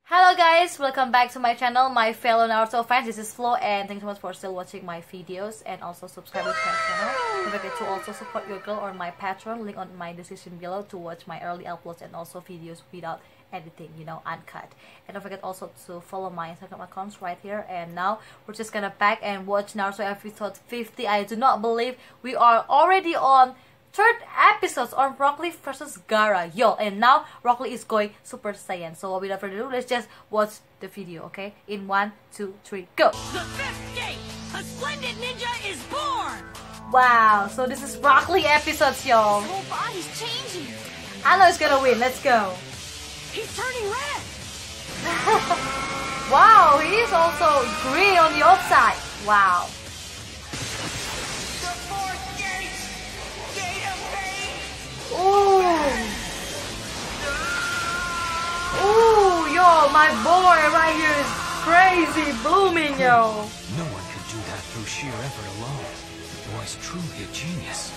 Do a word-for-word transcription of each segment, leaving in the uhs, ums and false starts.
Hello guys, welcome back to my channel, my fellow Naruto fans. This is Flo, and thanks so much for still watching my videos and also subscribing to my channel. Don't forget to also support your girl on my Patreon, link on my description below to watch my early uploads and also videos without editing, you know, uncut. And don't forget also to follow my Instagram accounts right here. And now we're just gonna back and watch Naruto episode fifty. I do not believe we are already on third episodes on Rock Lee versus Gaara, yo, and now Rock Lee is going Super Saiyan. So without further ado, let's just watch the video, okay? In one, two, three, go! The fifth gate! A splendid ninja is born! Wow, so this is Rock Lee episodes, y'all. His whole body's changing. I know he's gonna win. Let's go. He's turning red. Wow, he is also green on the outside. Wow. Ooh. Ooh, yo, my boy right here is crazy blooming, yo. No one could do that through sheer effort alone. The boy's truly a genius.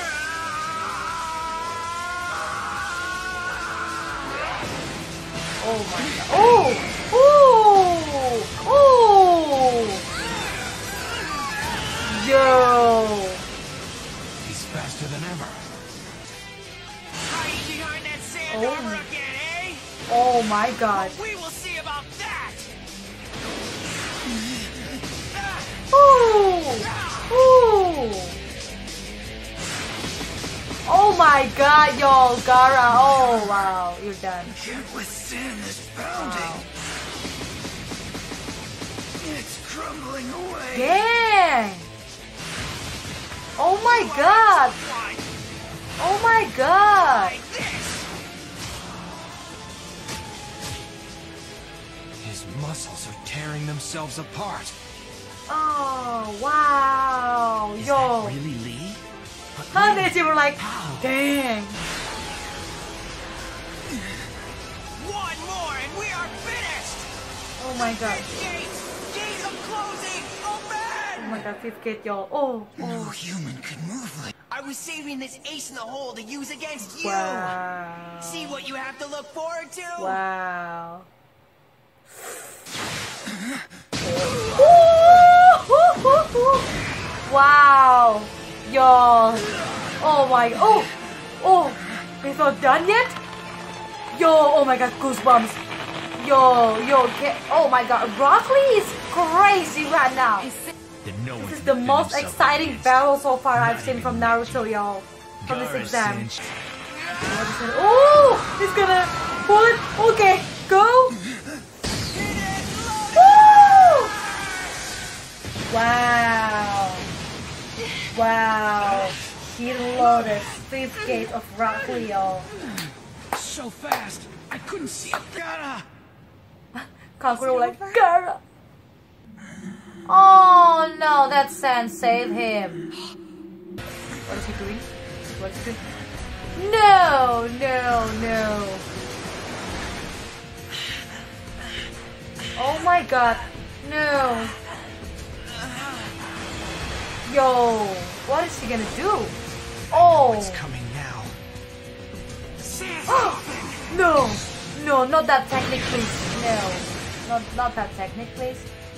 Oh my god. Ooh! Ooh! Ooh! Yo! He's faster than ever. Behind that sand Oh. armor again, eh? Oh my god. We will see about that. Ooh! Ooh! Oh my god, yo, Gaara. Oh wow, you're done. Can't withstand this pounding. Wow. It's crumbling away. Dang! Oh my god! Fine. Oh my god! Like this. His muscles are tearing themselves apart. Oh wow, Is yo! that really Lee? But Huh? Lee- They were like, How? dang! One more and we are finished. Oh my god! Gates! Gates are closing! Oh Open! my god, fifth gate, yo! Oh! No Oh! human could move like. I was saving this ace in the hole to use against you. Wow! See what you have to look forward to. Wow! Wow! Yo! Oh my! Oh! Oh! It's not done yet? Yo! Oh my god! Goosebumps! Yo! Yo! Get, oh my god! Rock Lee is crazy right now. This is the most exciting battle so far I've seen from Naruto, y'all. From this exam. Oh! He's gonna pull it. Okay, go! Woo! Wow! Wow! He loaded fifth gate of Rock Lee, y'all. So fast, I couldn't see it. Gaara! Kankuro like, Gaara! Oh no, that Sand saved him. What is he doing? What is he doing? No, no, no. Oh my god, no. Yo, what is he gonna do? Oh. It's coming now. No, no, not that technique, please. No, not, not that technique, please.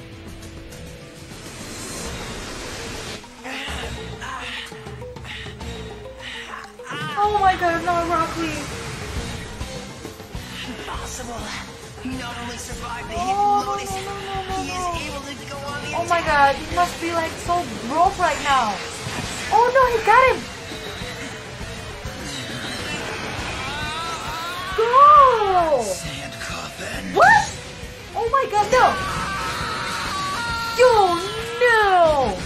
Oh my god, no, Rock Lee. Impossible. He not only survived the Oh, hit no, Lotus, no, no, no, no, he no. is able to go on the Oh my god, he must be like so broke right now. Oh no, he got him. Go! Sand coffin. What? Oh my god, no. Yo, no.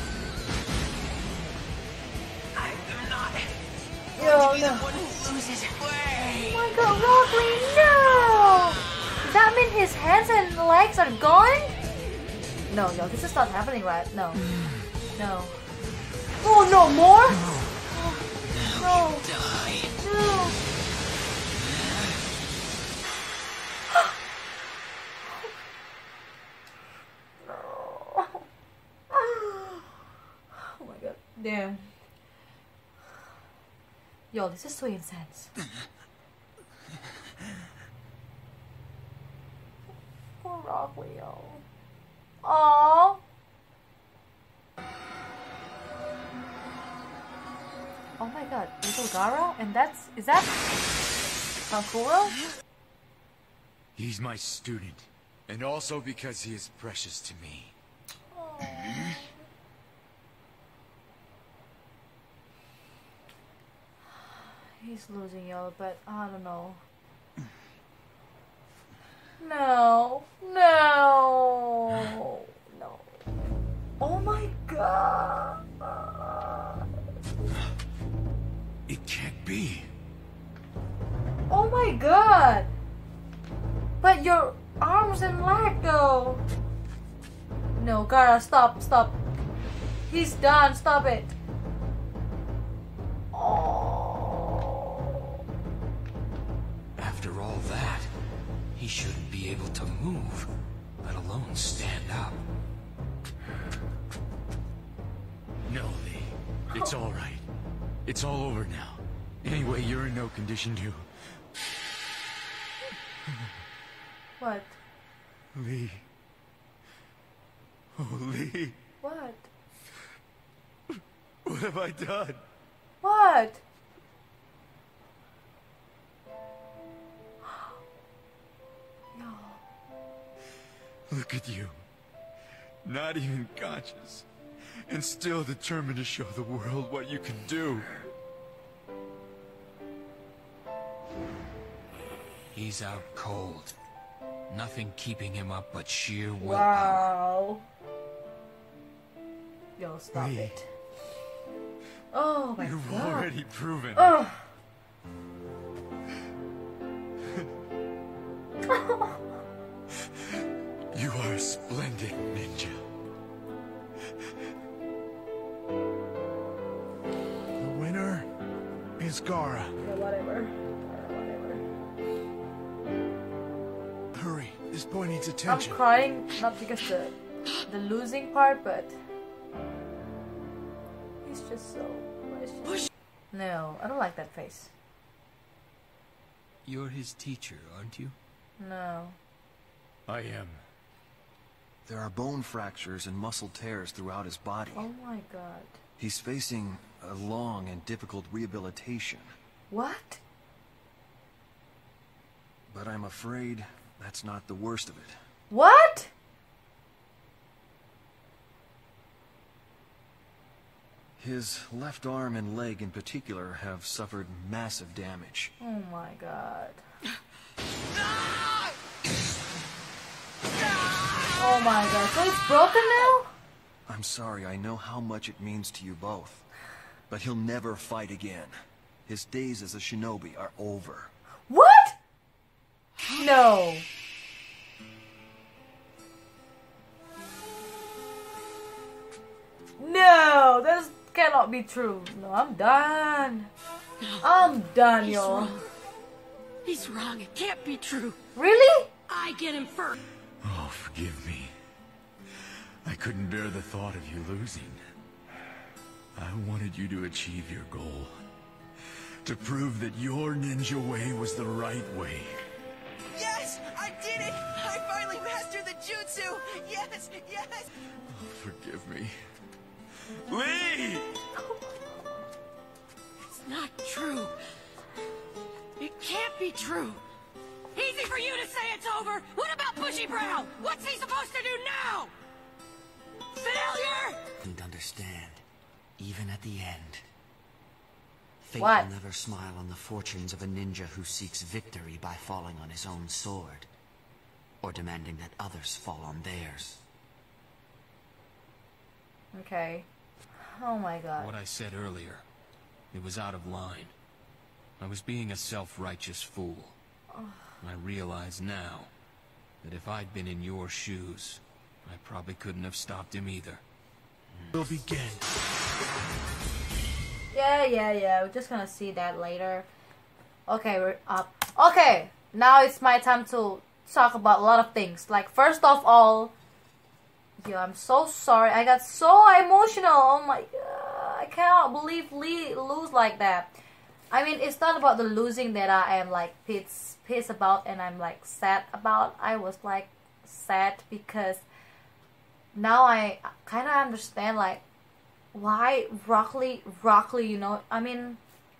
I am not Yo, be the no. one who loses. Way. Oh my god, Rock Lee, no! Does that mean his hands and legs are gone? No, yo, this is not happening, right? No. No. Oh, no, more? No. Die. No. Oh my god. Damn. Yo, this is so intense. Poor Rock Leo. Aww. Oh my god, little Gara? And that's... is that... Kankuro? He's my student. And also because he is precious to me. Aww. He's losing y'all, but I don't know. No. No. No. Oh my god. It can't be. Oh my god. But your arms and leg though. No, Gara, stop, stop. He's done, stop it. Oh. After all that, he shouldn't be able to move, let alone stand up. No, Lee. It's all right. It's all over now. Anyway, you're in no condition to... What? Lee. Oh, Lee. What? What have I done? What? No. Look at you. Not even conscious. And still determined to show the world what you can do. He's out cold. Nothing keeping him up but sheer willpower. Wow. Yo, stop Lee. it. Oh my You've god. already proven it. Oh. You are a splendid ninja. The winner is Gara. Yeah, whatever. Whatever. Hurry, this boy needs I'm attention. crying not because the the losing part, but he's just so precious. No, I don't like that face. You're his teacher, aren't you? No. I am. There are bone fractures and muscle tears throughout his body. Oh my god. He's facing a long and difficult rehabilitation. What? But I'm afraid that's not the worst of it. What? His left arm and leg in particular have suffered massive damage. Oh my god. Oh my god, so it's broken now? I'm sorry, I know how much it means to you both. But he'll never fight again. His days as a shinobi are over. What? No. No, this cannot be true. No, I'm done. I'm done, He's y'all. wrong. He's wrong. It can't be true. Really? I get him first. Oh, forgive me. I couldn't bear the thought of you losing. I wanted you to achieve your goal. To prove that your ninja way was the right way. Yes, I did it! I finally mastered the jutsu! Yes, yes! Oh, forgive me. Lee! It's not true. It can't be true. Easy for you to say it's over. What about Bushy Brow? What's he supposed to do now? Failure? Didn't understand, even at the end. Fate What? will never smile on the fortunes of a ninja who seeks victory by falling on his own sword, or demanding that others fall on theirs. Okay. Oh my god. What I said earlier, it was out of line. I was being a self-righteous fool. I realize now that if I'd been in your shoes, I probably couldn't have stopped him either. We'll begin. Yeah, yeah, yeah. We're just gonna see that later. Okay, we're up. Okay, now it's my time to talk about a lot of things. Like, first of all, yeah, I'm so sorry. I got so emotional. Oh my god. I cannot believe Lee lose like that. I mean, it's not about the losing that I am like pissed, pissed about and I'm like sad about. I was like sad because now I kind of understand like why Rock Lee, Rock Lee, you know, I mean,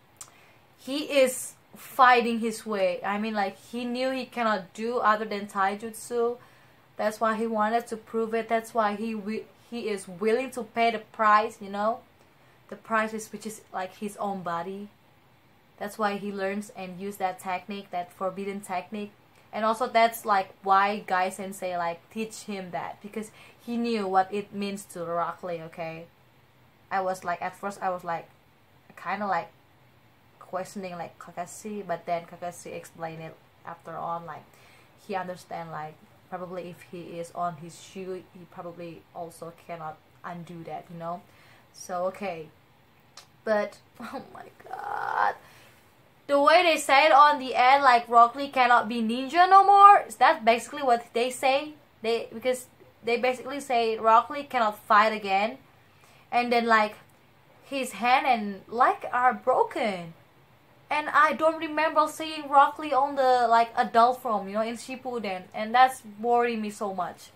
he is fighting his way. I mean, like, he knew he cannot do other than taijutsu. That's why he wanted to prove it. That's why he wi he is willing to pay the price, you know, the price is which is like his own body. That's why he learns and use that technique, that forbidden technique. And also that's like why Guy Sensei like teach him that, because he knew what it means to Rock Lee. Okay, I was like, at first I was like kind of like questioning like Kakashi, but then Kakashi explained it after on, like he understand like probably if he is on his shoe, he probably also cannot undo that, you know. So okay, but oh my god, the way they say it on the end, like Rock Lee cannot be ninja no more. Is that basically what they say? They because they basically say Rock Lee cannot fight again, and then like his hand and leg are broken. And I don't remember seeing Rock Lee on the like adult form, you know, in Shippuden, and that's worrying me so much.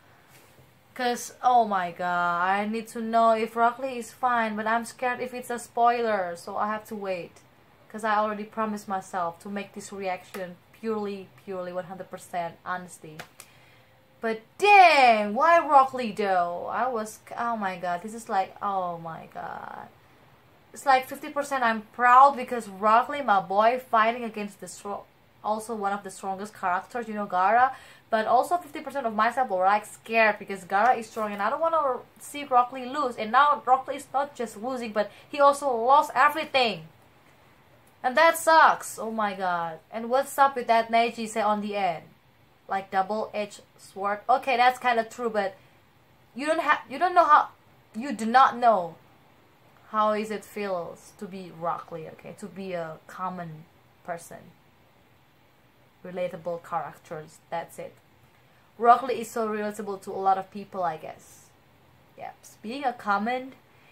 Cause oh my god, I need to know if Rock Lee is fine, but I'm scared if it's a spoiler, so I have to wait. Because I already promised myself to make this reaction purely, purely one hundred percent honesty. But dang, why Rock Lee though? I was, oh my god, this is like, oh my god. It's like fifty percent I'm proud because Rock Lee, my boy, fighting against the strong, also one of the strongest characters, you know, Gaara. But also fifty percent of myself were like scared because Gaara is strong and I don't want to see Rock Lee lose. And now Rock Lee is not just losing, but he also lost everything. And that sucks. Oh my god. And what's up with that Neji say on the end? Like double-edged sword. Okay, that's kind of true, but you don't have you don't know how you do not know how is it feels to be Rock Lee, okay? To be a common person. Relatable characters. That's it. Rock Lee is so relatable to a lot of people, I guess. Yeah. Being a common,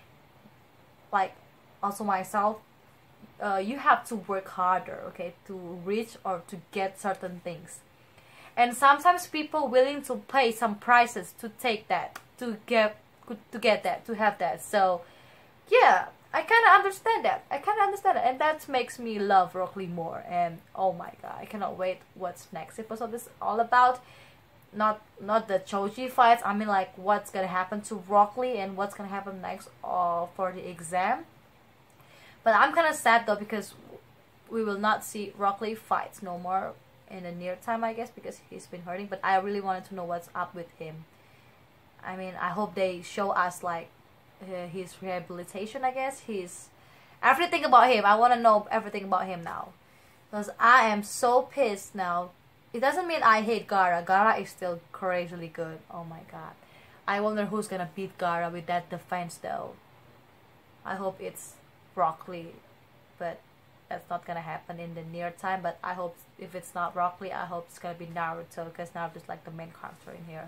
like also myself, Uh, you have to work harder, okay, to reach or to get certain things. And sometimes people willing to pay some prices to take that, to get to get that, to have that. So yeah, I kind of understand that. I kind of understand it, and that makes me love Rock Lee more. And oh my god, I cannot wait what's next episode is all about. Not not the Choji fights. I mean like what's gonna happen to Rock Lee and what's gonna happen next uh, for the exam. But I'm kind of sad though because we will not see Rock Lee fights no more in the near time, I guess, because he's been hurting. But I really wanted to know what's up with him. I mean, I hope they show us like uh, his rehabilitation, I guess. His everything about him. I want to know everything about him now. Because I am so pissed now. It doesn't mean I hate Gaara. Gaara is still crazily good. Oh my god. I wonder who's gonna beat Gaara with that defense though. I hope it's Rock Lee, but that's not gonna happen in the near time. But I hope if it's not Rock Lee, I hope it's gonna be Naruto, because Naruto's like the main character in here.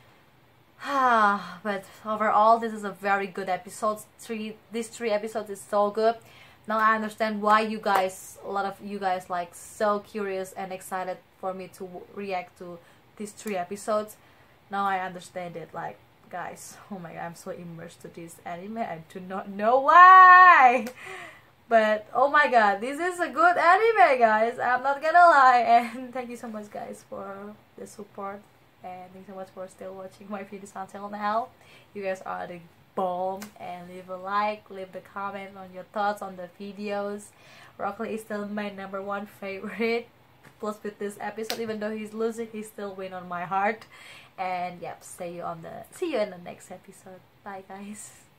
But overall, this is a very good episode. Three, these three episodes is so good. Now I understand why you guys, a lot of you guys, like so curious and excited for me to react to these three episodes. Now I understand it, like. Guys, oh my god, I'm so immersed to this anime. I do not know why, but oh my god, this is a good anime, guys. I'm not gonna lie. And thank you so much, guys, for the support, and thanks so much for still watching my videos until now. You guys are the bomb. And leave a like, leave the comment on your thoughts on the videos. Rock Lee is still my number one favorite. Plus with this episode, even though he's losing, he still win on my heart. And yep, see you on the see you in the next episode. Bye guys.